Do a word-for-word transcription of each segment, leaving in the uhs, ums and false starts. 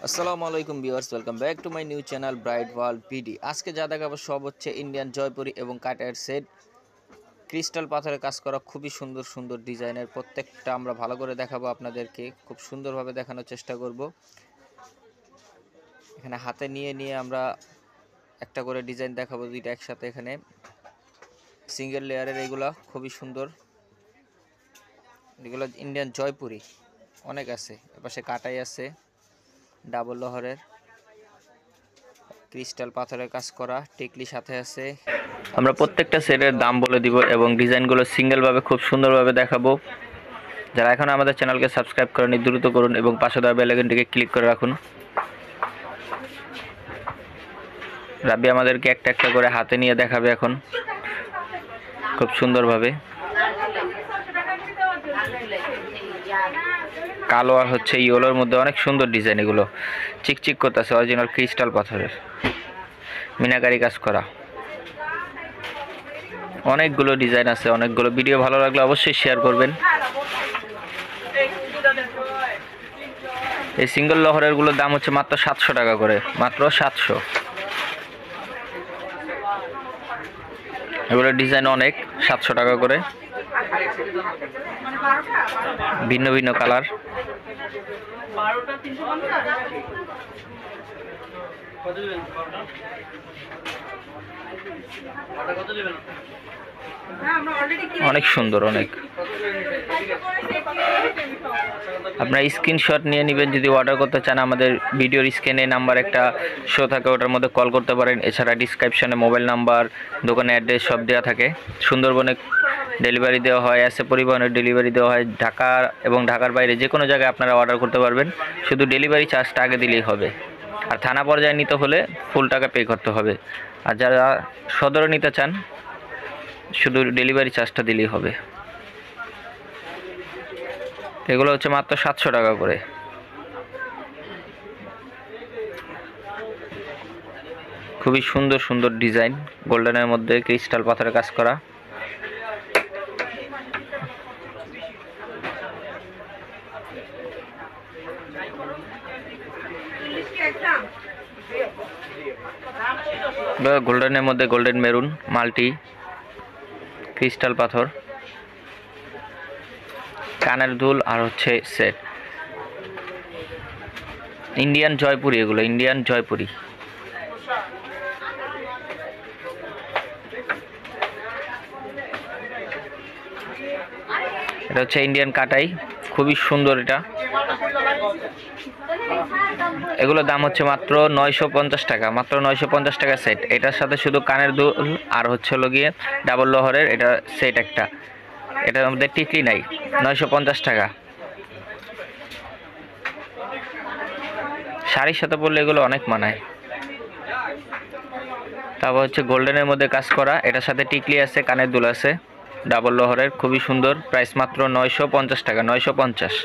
আসসালামু আলাইকুম viewers, welcome back to my new channel Bright World PD. আজকে যা দেখাবো সব হচ্ছে ইন্ডিয়ান জয়পুরি এবং কাটার সেট, ক্রিস্টাল পাথরের কাজ করা খুবই সুন্দর সুন্দর ডিজাইনের। প্রত্যেকটা আমরা ভালো করে দেখাবো, আপনাদেরকে খুব সুন্দরভাবে দেখানোর চেষ্টা করব। এখানে হাতে নিয়ে নিয়ে আমরা একটা করে ডিজাইন দেখাবো, দুইটা একসাথে। এখানে সিঙ্গেল লেয়ারের এগুলা খুবই সুন্দর, এগুলো ইন্ডিয়ান জয়পুরি অনেক আছে। এপাশে কাটাই আছে, ডাবল লহরের ক্রিস্টাল পাথরের কাজ করা টিকলি সাথে আছে। আমরা প্রত্যেকটা সেটের দাম বলে দিব এবং ডিজাইনগুলো সিঙ্গেলভাবে খুব সুন্দরভাবে দেখাবো। যারা এখন আমাদের চ্যানেলকে সাবস্ক্রাইব করেনি দ্রুত করুন এবং পাশে দেওয়া বেল আইকনটিকে ক্লিক করে রাখুন। রাবি আমাদেরকে একটা একটা করে হাতে নিয়ে দেখাবে এখন খুব সুন্দরভাবে। কালো আর হচ্ছে ইয়েলোর মধ্যে অনেক সুন্দর ডিজাইন, এগুলো চিকচিক করতেছে, অরিজিনাল ক্রিস্টাল পাথরের মিনাকারি কাজ করা। অনেকগুলো ডিজাইন আছে, অনেকগুলো। ভিডিও ভালো লাগলে অবশ্যই শেয়ার করবেন। এই সিঙ্গেল লহরের গুলোর দাম হচ্ছে মাত্র সাতশো টাকা করে, মাত্র সাতশো। এগুলোর ডিজাইন অনেক, সাতশো টাকা করে, ভিন্ন ভিন্ন কালার। অনেক সুন্দর, অনেক। আপনারা স্ক্রিনশট নিয়ে নেবেন যদি অর্ডার করতে চান। আমাদের ভিডিওর স্ক্রিনে নাম্বার একটা শো থাকে, ওটার মধ্যে কল করতে পারেন। এছাড়া ডিসক্রিপশনে মোবাইল নাম্বার, দোকানের অ্যাড্রেস সব দেওয়া থাকে। সুন্দরবনে ডেলিভারি দেওয়া হয়, এসে পরিবহনের ডেলিভারি দেওয়া হয়। ঢাকা এবং ঢাকার বাইরে যে কোনো জায়গায় আপনারা অর্ডার করতে পারবেন, শুধু ডেলিভারি চার্জটা আগে দিলেই হবে। আর থানা পর্যায়ে নিতে হলে ফুল টাকা পে করতে হবে। আর যারা সদরে নিতে চান শুধু ডেলিভারি চার্জটা দিলেই হবে। এগুলো হচ্ছে মাত্র সাতশো টাকা করে। খুবই সুন্দর সুন্দর ডিজাইন, গোল্ডেনের মধ্যে ক্রিস্টাল পাথরের কাজ করা। গোল্ডেনের মধ্যে গোল্ডেন মেরুন মাল্টি ক্রিস্টাল পাথর, কানের দুল আর হচ্ছে সেট। ইন্ডিয়ান জয়পুরি, এগুলো ইন্ডিয়ান জয়পুরি। এটা হচ্ছে ইন্ডিয়ান কাটাই, খুবই সুন্দর। এটা এগুলোর দাম হচ্ছে মাত্র নয়শো পঞ্চাশ টাকা, মাত্র নয়শো পঞ্চাশ টাকা সেট। এটার সাথে শুধু কানের দুল আর হচ্ছে হলো গিয়ে ডাবল লহরের এটা সেট একটা। এটার মধ্যে টিকলি নাই, নয়শো পঞ্চাশ টাকা। শাড়ির সাথে পরলে এগুলো অনেক মানায়। তারপর হচ্ছে গোল্ডেনের মধ্যে কাজ করা, এটার সাথে টিকলি আছে, কানের দুল আছে, ডাবল লহরের, খুবই সুন্দর। প্রাইস মাত্র নয়শো পঞ্চাশ টাকা, নয়শো পঞ্চাশ।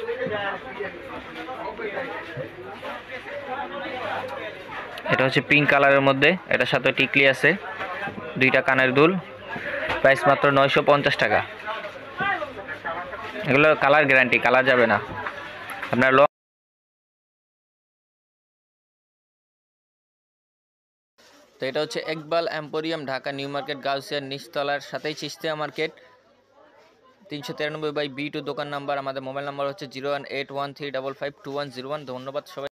এটা হচ্ছে পিঙ্ক কালারের মধ্যে, এটার সাথে টিকলি আছে, দুইটা কানের দুল, প্রাইস মাত্র নয়শো পঞ্চাশ টাকা। এগুলো কালার গ্যারান্টি, কালার যাবে না আপনার। তো এটা হচ্ছে Iqbal emporium, Dhaka new market, গাউসিয়ার নিচতলার সাথেই চিস্তিয়া মার্কেট, তিনশো তিরানব্বই বাই বি টু দোকান নাম্বার। আমাদের মোবাইল নাম্বার হচ্ছে zero one eight one three double five two one zero one. ধন্যবাদ সবাই।